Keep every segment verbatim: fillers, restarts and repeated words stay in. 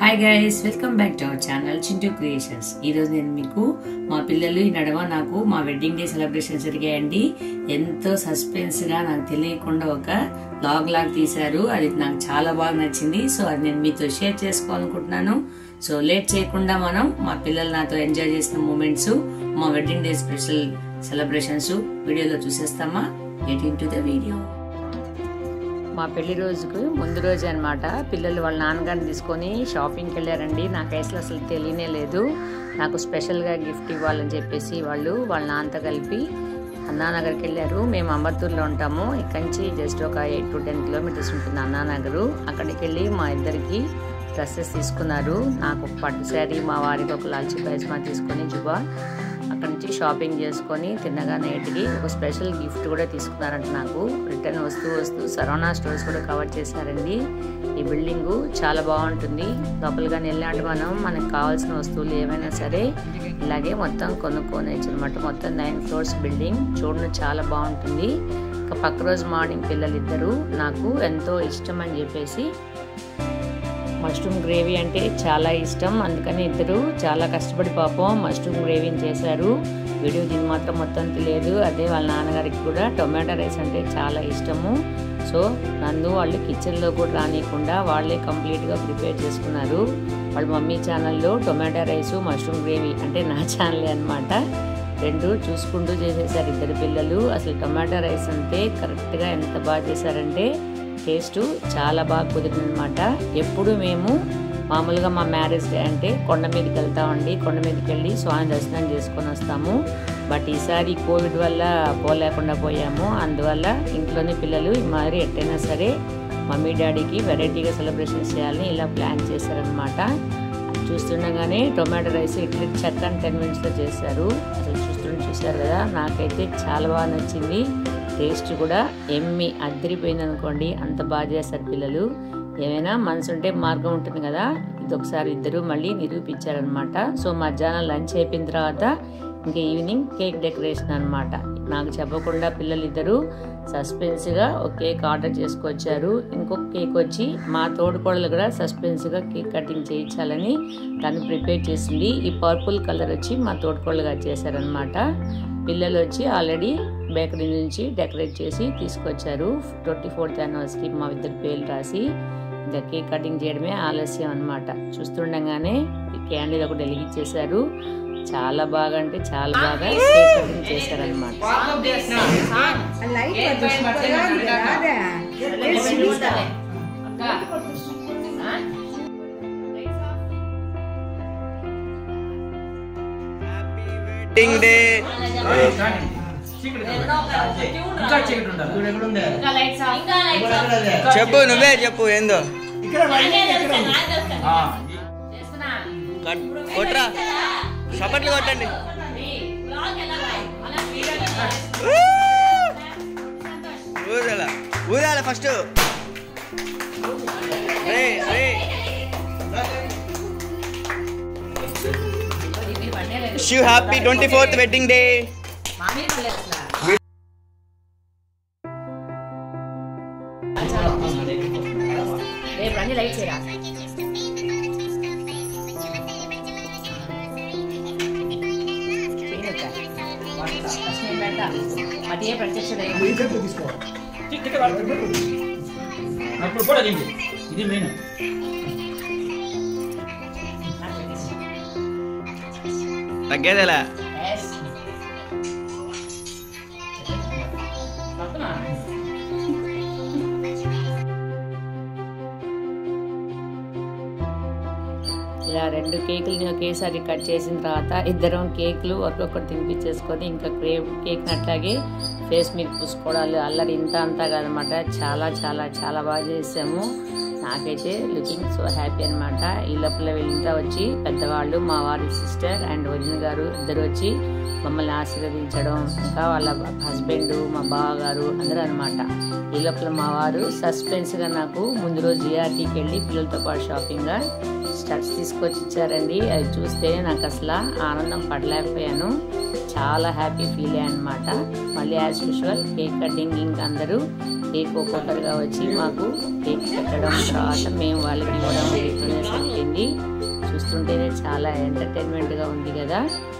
Hi guys, welcome back to our channel Chintu creations. ఈరోజు నేను మీకు మా పిల్లలు ఈ నడవ నాకు మా వెడ్డింగ్ డే సెలబ్రేషన్ జరిగాయండి. ఎంతో సస్పెన్స్ గా నాకు తెలియకుండా ఒక లాగ్ లాగ్ తీశారు. అది నాకు చాలా బాగా నచ్చింది. సో అది నేను మీతో షేర్ చేసుకోవాలనుకుంటున్నాను. సో లేట్ చేయకుండా మనం మా పిల్లలు నాతో ఎంజాయ్ చేసిన మూమెంట్స్, మా వెడ్డింగ్ డే స్పెషల్ సెలబ్రేషన్స్ వీడియోలో చూసేస్తామా? Get into the video. మా పెళ్లి రోజుకు ముందు రోజు అనమాట పిల్లలు వాళ్ళ నాన్నగారిని తీసుకొని షాపింగ్కి వెళ్ళారండి. నాకు అసలు అసలు తెలియనే లేదు. నాకు స్పెషల్గా గిఫ్ట్ ఇవ్వాలని చెప్పేసి వాళ్ళు వాళ్ళ నాన్నతో కలిపి అన్నానగర్కి వెళ్ళారు. మేము అమర్తూరులో ఉంటాము. ఇక్కడి నుంచి జస్ట్ ఒక ఎయిట్ టు టెన్ కిలోమీటర్స్ ఉంటుంది అన్నానగరు. అక్కడికి వెళ్ళి మా ఇద్దరికి డ్రెస్సెస్ తీసుకున్నారు. నాకు ఒక పట్టు శారీ, మా వారికి ఒక లాల్చీ పైజమా తీసుకొని జుబా అక్కడి నుంచి షాపింగ్ చేసుకొని తిన్నగా నేటికి ఒక స్పెషల్ గిఫ్ట్ కూడా తీసుకున్నారంట. నాకు రిటర్న్ వస్తూ వస్తూ సరవణా స్టోర్స్ కూడా కవర్ చేశారండి. ఈ బిల్డింగు చాలా బాగుంటుంది. లోపలిగా వెళ్ళాంటి మనం మనకు కావాల్సిన వస్తువులు ఏమైనా సరే ఇలాగే మొత్తం కొనుక్కోవచ్చు అనమాట. మొత్తం నైన్ ఫ్లోర్స్ బిల్డింగ్ చూడడం చాలా బాగుంటుంది. ఇక పక్క రోజు మార్నింగ్ పిల్లలు ఇద్దరు నాకు ఎంతో ఇష్టం అని చెప్పేసి మష్రూమ్ గ్రేవీ అంటే చాలా ఇష్టం. అందుకని ఇద్దరు చాలా కష్టపడి పాపం మష్రూమ్ గ్రేవీని చేశారు. వీడియో దీని మాత్రం మొత్తం తెలియదు. అదే వాళ్ళ నాన్నగారికి కూడా టొమాటో రైస్ అంటే చాలా ఇష్టము. సో నన్ను వాళ్ళు కిచెన్లో కూడా రానియకుండా వాళ్ళే కంప్లీట్గా ప్రిపేర్ చేసుకున్నారు. వాళ్ళ మమ్మీ ఛానల్లో టొమాటో రైసు, మష్రూమ్ గ్రేవీ అంటే నా ఛానలే అనమాట. రెండు చూసుకుంటూ చేసేసారు ఇద్దరు పిల్లలు. అసలు టొమాటో రైస్ అంటే కరెక్ట్గా ఎంత బాగా చేశారంటే టేస్ట్ చాలా బాగా కుదిరిందనమాట. ఎప్పుడు మేము మామూలుగా మా మ్యారేజ్ డే అంటే కొండ మీదకి వెళ్తామండి. కొండ మీదకి వెళ్ళి స్వామి దర్శనం చేసుకొని వస్తాము. బట్ ఈసారి కోవిడ్ వల్ల పోలేకుండా పోయాము. అందువల్ల ఇంట్లోనే పిల్లలు ఈ మాదిరి ఎట్టయినా సరే మమ్మీ డాడీకి వెరైటీగా సెలబ్రేషన్ చేయాలని ఇలా ప్లాన్ చేశారనమాట. చూస్తుండగానే టొమాటో రైస్ ఇడ్లీ చక్కని టెన్ మినిట్స్లో చేశారు. అసలు చూస్తుంటే చూశారు కదా, నాకైతే చాలా బాగా నచ్చింది. టేస్ట్ కూడా ఎమ్మి అద్దరిపోయింది అనుకోండి, అంత బాగా చేస్తారు పిల్లలు. ఏమైనా మనసు ఉంటే మార్గం ఉంటుంది కదా, ఇది ఒకసారి ఇద్దరు మళ్ళీ నిరూపించారనమాట. సో మధ్యాహ్నం లంచ్ అయిపోయిన తర్వాత ఇంకా ఈవినింగ్ కేక్ డెకరేషన్ అనమాట. నాకు చెప్పకుండా పిల్లలు ఇద్దరు సస్పెన్స్గా ఒక కేక్ ఆర్డర్ చేసుకొచ్చారు. ఇంకొక కేక్ వచ్చి మా తోడుకోడలు కూడా సస్పెన్స్గా కేక్ కటింగ్ చేయించాలని తను ప్రిపేర్ చేసింది. ఈ పర్పుల్ కలర్ వచ్చి మా తోడుకోడలుగా చేశారనమాట. పిల్లలు వచ్చి ఆల్రెడీ బేకరీ నుంచి డెకరేట్ చేసి తీసుకొచ్చారు. ట్వంటీ ఫోర్త్ యానివర్సరీ మా ఇద్దరు పేర్లు రాసి ఇంకా కేక్ కటింగ్ చేయడమే ఆలస్యం అనమాట. చూస్తుండగానే క్యాండిల్ ఒకటి వెలిగించేశారు. చాలా బాగా అంటే చాలా బాగా కేక్ కటింగ్ చేశారనమాట. చెప్పు, నువ్వే చెప్పు ఏందో కొట్రా, చప్పట్లు కొట్టండి. ఊదాల ఊదాల first. Wish you happy twenty-fourth wedding day. అదే ప్రత్యక్ష ఇది మెయిన్ తగ్గేదేలా. ఇలా రెండు కేకులు ఒకేసారి కట్ చేసిన తర్వాత ఇద్దరం కేకులు ఒక్కొక్కటి తినిపించేసుకొని ఇంకా క్రేప్ కేక్ అట్లాగే ఫేస్ మీద పూసుకోవడాలు అల్లరి ఇంత అంతా కాదనమాట. చాలా చాలా చాలా బాగా చేసాము. నాకైతే లుకింగ్ సో హ్యాపీ అనమాట. ఈ లోపల వీళ్ళంతా వచ్చి పెద్దవాళ్ళు, మా వారి సిస్టర్ అండ్ వదిన గారు ఇద్దరు వచ్చి మమ్మల్ని ఆశీర్వదించడం, ఇంకా వాళ్ళ హస్బెండ్, మా బావగారు అందరూ అనమాట. ఈ లోపల మా వారు సస్పెన్స్గా నాకు ముందు రోజు జిఆర్టీకి వెళ్ళి పిల్లలతో పాటు షాపింగ్గా స్టెప్స్ తీసుకొచ్చి ఇచ్చారండి. అది చూస్తే నాకు అసలు ఆనందం పడలేకపోయాను. చాలా హ్యాపీ ఫీల్ అయ్యాను అనమాట. మళ్ళీ యాజ్ యూజువల్ కేక్ కటింగ్ ఇంకా అందరూ కేక్ ఒక్కొక్కరుగా వచ్చి మాకు కేక్ పెట్టడం, తర్వాత మేము వాళ్ళకి ఇవ్వడం వీటితోనే సరిపోయింది. చూస్తుంటేనే చాలా ఎంటర్టైన్మెంట్గా ఉంది కదా.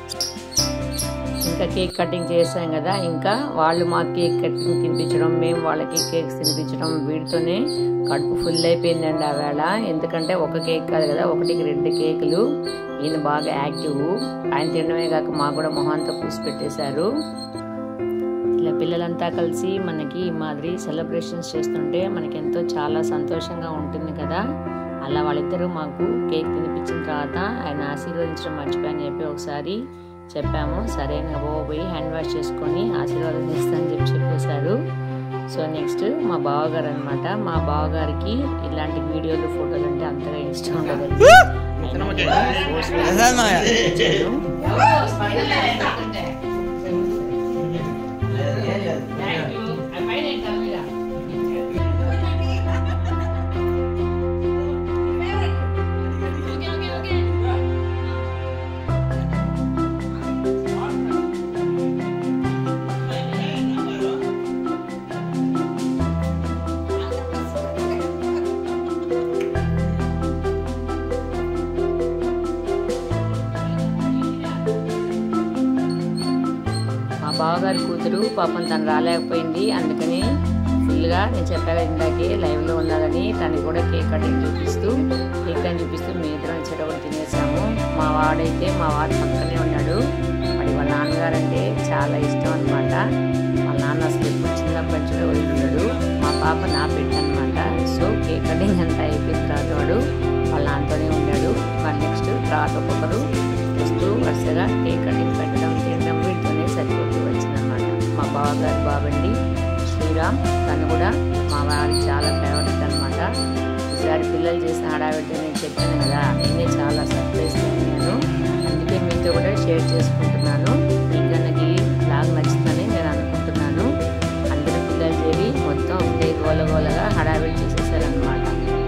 ఇంకా కేక్ కటింగ్ చేసాం కదా, ఇంకా వాళ్ళు మాకు కేక్ కటింగ్ తినిపించడం, మేము వాళ్ళకి కేక్స్ తినిపించడం, వీటితోనే కడుపు ఫుల్ అయిపోయిందండి ఆ వేళ. ఎందుకంటే ఒక కేక్ కాదు కదా, ఒకటికి రెండు కేకులు. ఈయన బాగా యాక్టివ్, ఆయన తినడమే కాక మాకు కూడా మొహంతో పూసి పెట్టేశారు. ఇలా పిల్లలంతా కలిసి మనకి ఈ మాదిరి సెలబ్రేషన్స్ చేస్తుంటే మనకి ఎంతో చాలా సంతోషంగా ఉంటుంది కదా. అలా వాళ్ళిద్దరూ మాకు కేక్ తినిపించిన తర్వాత ఆయన ఆశీర్వదించడం మర్చిపోయాని చెప్పి ఒకసారి చెప్పాము. సరే బాబు పోయి హ్యాండ్ వాష్ చేసుకొని ఆశీర్వాదం చేస్తానని చెప్పి చెప్పేశారు. సో నెక్స్ట్ మా బావగారు అనమాట. మా బావగారికి ఇలాంటి వీడియోలు ఫోటోలు అంటే అంతగా ఇష్టం ఉండదు. బావగారి కూతురు పాపం తను రాలేకపోయింది. అందుకని ఫుల్గా నేను చెప్పాను ఇందాకే లైవ్లో ఉన్నదని తనకి కూడా కేక్ కటింగ్ చూపిస్తూ కేక్ అని చూపిస్తూ మీ ఇద్దరం చెడగొని తినేసాము. మా వాడైతే మా వాడు పక్కనే ఉన్నాడు. వాడి వాళ్ళ నాన్నగారు అంటే చాలా ఇష్టం అనమాట. వాళ్ళ నాన్న అసలు ఎప్పుడు చిన్నప్పటి నుంచి కూడా వదిలిన్నాడు. మా పాప నా పెట్టు అనమాట. సో కేక్ కటింగ్ అంతా అయిపోయిన తర్వాత వాడు వాళ్ళ నాన్నతోనే ఉన్నాడు. మరి నెక్స్ట్ తర్వాత ఒక్కొక్కరు వస్తూ వరుసగా కేక్ కటింగ్ పెట్టడం తినడం వీటితోనే సరిపోతూ వచ్చిందనమాట. మా బావగారు బాబండి శ్రీరామ్, తను కూడా మా వారికి చాలా ఫేవరెట్ అనమాట. ఈసారి పిల్లలు చేసిన హడావిడి నేను చెప్పాను కదా, నేనే చాలా సర్ప్రైజ్ అయ్యాను. అందుకే మీతో కూడా షేర్ చేసుకుంటున్నాను. మీకు కనుక ఈ బ్లాగ్ నచ్చుతుందని నేను అనుకుంటున్నాను. అందరూ పిల్లలు చేరి మొత్తం ఉండే గోలగోలగా హడావిడి చేసేసారనమాట.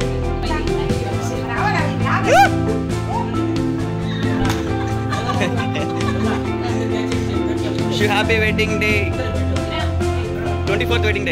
Happy wedding day, twenty fourth wedding day.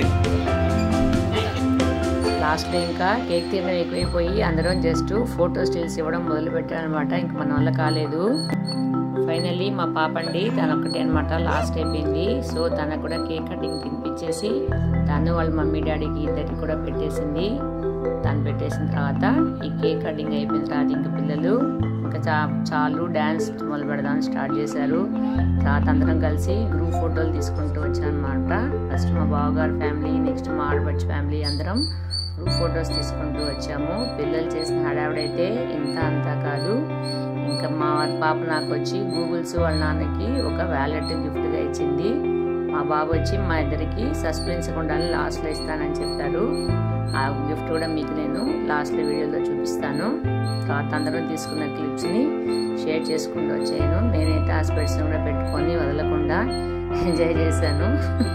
లాస్ట్లో ఇంకా కేక్ తినడం ఎక్కువైపోయి అందరం జస్ట్ ఫోటో స్టిల్స్ ఇవ్వడం మొదలు పెట్టారనమాట. ఇంక మన వల్ల కాలేదు. ఫైనల్లీ మా పాప అండి తను ఒక్కటే అనమాట లాస్ట్ అయిపోయింది. సో తనకు కూడా కేక్ కటింగ్ తినిపించేసి తను వాళ్ళ మమ్మీ డాడీకి ఇద్దరికి కూడా పెట్టేసింది. తను పెట్టేసిన తర్వాత ఈ కేక్ కటింగ్ అయిపోయిన తర్వాత ఇంక పిల్లలు ఇంకా చా చాలు డ్యాన్స్ మొదలు పెడదామని స్టార్ట్ చేశారు. తర్వాత అందరం కలిసి గ్రూప్ ఫోటోలు తీసుకుంటూ వచ్చాం అనమాట. ఫస్ట్ మా బావగారు ఫ్యామిలీ, నెక్స్ట్ మా ఆడపడుచు ఫ్యామిలీ అందరం గ్రూప్ ఫొటోస్ తీసుకుంటూ వచ్చాము. పిల్లలు చేసిన హడావిడైతే ఇంత అంతా కాదు. ఇంకా మా పాప నాకు వచ్చి గూగుల్స్ వాళ్ళ నాన్నకి ఒక వ్యాలెట్ గిఫ్ట్గా ఇచ్చింది. మా బాబు వచ్చి మా ఇద్దరికి సస్పెన్స్ ఉండాలని లాస్ట్లో ఇస్తానని చెప్పారు. ఆ గిఫ్ట్ కూడా మీకు నేను లాస్ట్లో వీడియోలో చూపిస్తాను. తర్వాత అందరూ తీసుకున్న క్లిప్స్ని షేర్ చేసుకుంటూ వచ్చాను. నేనైతే ఆ స్పెట్స్ని కూడా పెట్టుకొని వదలకుండా ఎంజాయ్ చేశాను.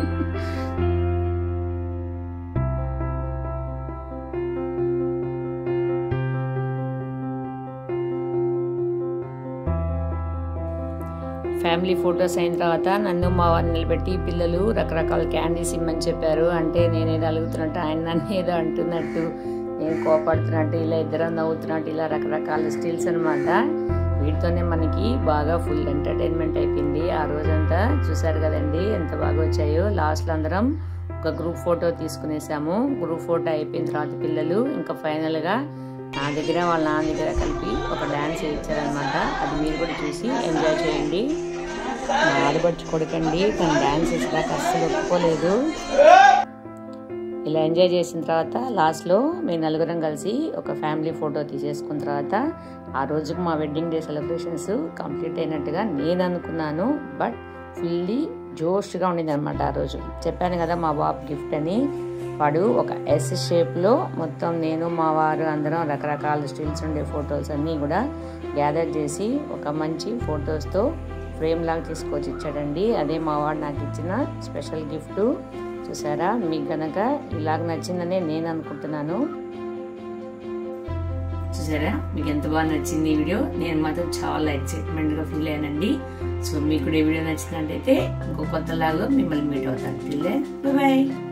ఫ్యామిలీ ఫొటోస్ అయిన తర్వాత నన్ను మా వారిని నిలబెట్టి పిల్లలు రకరకాల క్యాండీస్ ఇమ్మని చెప్పారు. అంటే నేనేదో అలుగుతున్నట్టు, ఆయన నన్ను ఏదో అంటున్నట్టు, నేను కోపడుతున్నట్టు, ఇలా ఇద్దరం నవ్వుతున్నట్టు, ఇలా రకరకాల స్టిల్స్ అనమాట. వీటితోనే మనకి బాగా ఫుల్ ఎంటర్టైన్మెంట్ అయిపోయింది. ఆ రోజంతా చూసారు కదండి ఎంత బాగా వచ్చాయో. లాస్ట్లో అందరం ఒక గ్రూప్ ఫోటో తీసుకునేసాము. గ్రూప్ ఫోటో అయిపోయిన తర్వాత పిల్లలు ఇంకా ఫైనల్గా నా దగ్గర వాళ్ళ నాన్న దగ్గర కలిపి ఒక డ్యాన్స్ ఇచ్చారనమాట. అది మీరు కూడా చూసి ఎంజాయ్ చేయండి. మా ఆడబడుచు కొడుకండి తను డ్యాన్స్ వేసేదాక అస్సలు ఒప్పుకోలేదు. ఇలా ఎంజాయ్ చేసిన తర్వాత లాస్ట్లో మేము నలుగురం కలిసి ఒక ఫ్యామిలీ ఫోటో తీసేసుకున్న తర్వాత ఆ రోజుకు మా వెడ్డింగ్ డే సెలబ్రేషన్స్ కంప్లీట్ అయినట్టుగా నేను అనుకున్నాను. బట్ ఫుల్లీ జోష్గా ఉండింది అనమాట. ఆ రోజు చెప్పాను కదా మా బాబు గిఫ్ట్ అని. వాడు ఒక ఎస్ షేప్లో మొత్తం నేను మా వారు అందరం రకరకాల స్టిల్స్ ఉండే ఫొటోస్ అన్నీ కూడా గ్యాదర్ చేసి ఒక మంచి ఫొటోస్తో ఫ్రేమ్ లాగా తీసుకొచ్చి ఇచ్చాడండి. అదే మా వాడు నాకు ఇచ్చిన స్పెషల్ గిఫ్ట్. చూసారా, మీకు కనుక ఇలాగ నచ్చిందనే నేను అనుకుంటున్నాను. చూసారా, మీకు ఎంత బాగా నచ్చింది ఈ వీడియో. నేను మాత్రం చాలా ఎక్సైట్మెంట్ గా ఫీల్ అయ్యానండి. సో మీకు కూడా ఈ వీడియో నచ్చినట్టయితే ఇంకో కొత్త లాగా మిమ్మల్ని మీట్ అవుతాను. Bye bye.